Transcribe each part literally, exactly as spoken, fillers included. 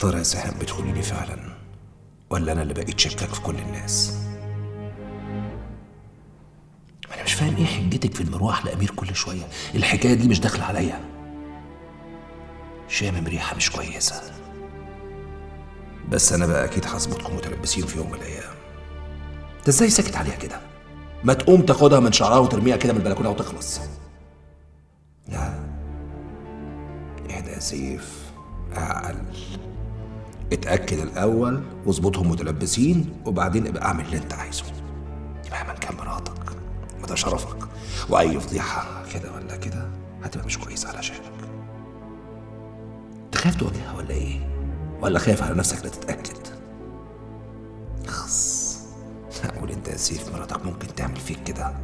ترى يا سهام بتقولي لي فعلا ولا انا اللي بقيت شكاك في كل الناس؟ انا مش فاهم ايه حجتك في المروح لامير كل شويه، الحكايه دي مش داخله عليا. شامم ريحه مش كويسه. بس انا بقى اكيد هظبطكم متلبسين في يوم من الايام. انت ازاي ساكت عليها كده؟ ما تقوم تاخدها من شعرها وترميها كده من البلكونه وتخلص. لا اهدى يا سيف، اعقل. اتاكد الاول واظبطهم متلبسين وبعدين ابقى اعمل اللي انت عايزه. مهما كان مراتك وده شرفك، واي فضيحه كده ولا كده هتبقى مش كويسه علشانك. انت خايف تواجهها ولا ايه؟ ولا خايف على نفسك لا تتاكد؟ خص اقول انت يا سيف مراتك ممكن تعمل فيك كده؟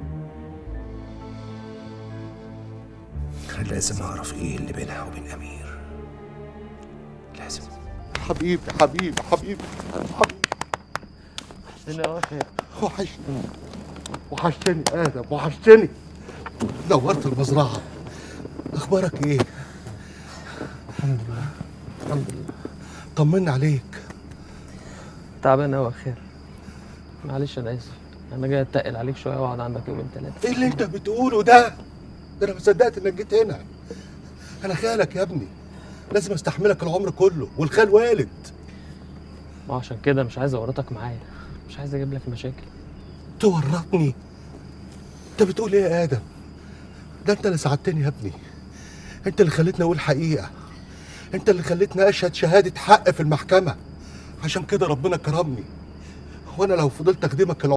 لازم اعرف ايه اللي بينها وبين امير، لازم. حبيبي حبيبي حبيبي حبيبي وحشتني يا اخي. وحشتني وحشتني ادم، وحشتني. نورت المزرعه. اخبارك ايه؟ الحمد لله. الحمد لله. طمنا عليك. تعبان قوي يا خير. معلش انا اسف، انا جاي اتقل عليك شويه واقعد عندك يومين ثلاثه. ايه اللي انت بتقوله ده؟ ده انا ما صدقت انك جيت هنا. انا خالك يا ابني، لازم استحملك العمر كله، والخال والد. ما عشان كده مش عايز اورطك معايا، مش عايز اجيب لك مشاكل. تورطني؟ انت بتقول ايه يا ادم؟ ده انت اللي ساعدتني يا ابني، انت اللي خليتني اقول حقيقه، انت اللي خليتني اشهد شهاده حق في المحكمه. عشان كده ربنا كرمني، وانا لو فضلت اخدمك